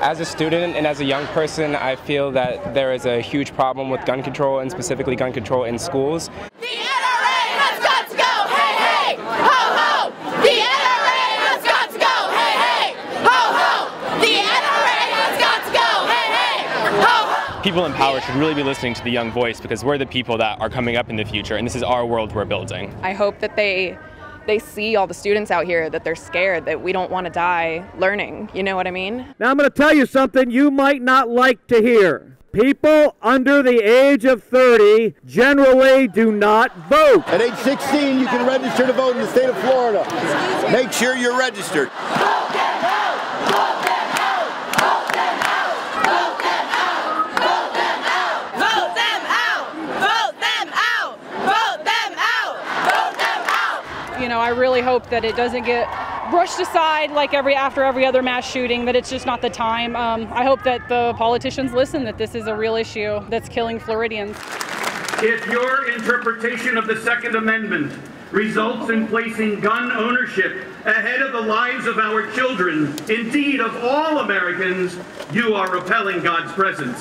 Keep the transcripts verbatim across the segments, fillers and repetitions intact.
As a student and as a young person, I feel that there is a huge problem with gun control, and specifically gun control in schools. The N R A has got to go, hey, hey, ho, ho! The N R A has got to go, hey, hey, ho, ho! The N R A has got to go, hey, hey, ho, ho! People in power should really be listening to the young voice, because we're the people that are coming up in the future, and this is our world we're building. I hope that they they see all the students out here, that they're scared, that we don't want to die learning. You know what I mean? Now I'm going to tell you something you might not like to hear. People under the age of thirty generally do not vote. At age sixteen, you can register to vote in the state of Florida. Make sure you're registered. Vote them out! Vote them out! Vote them out! Vote them out! Vote them out! Vote them out! Vote them out! Vote them out! Vote them out! You know, I really hope that it doesn't get brushed aside like every after every other mass shooting, that it's just not the time. Um, I hope that the politicians listen, that this is a real issue that's killing Floridians. If your interpretation of the Second Amendment results in placing gun ownership ahead of the lives of our children, indeed of all Americans, you are repelling God's presence.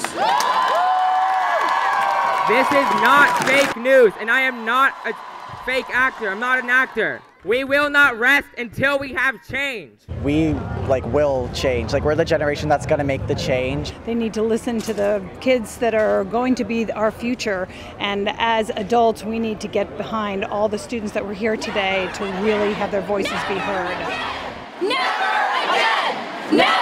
This is not fake news, and I am not a fake actor. I'm not an actor. We will not rest until we have change. We like will change. Like we're the generation that's going to make the change. They need to listen to the kids that are going to be our future, and as adults we need to get behind all the students that were here today to really have their voices be heard. Never again! Never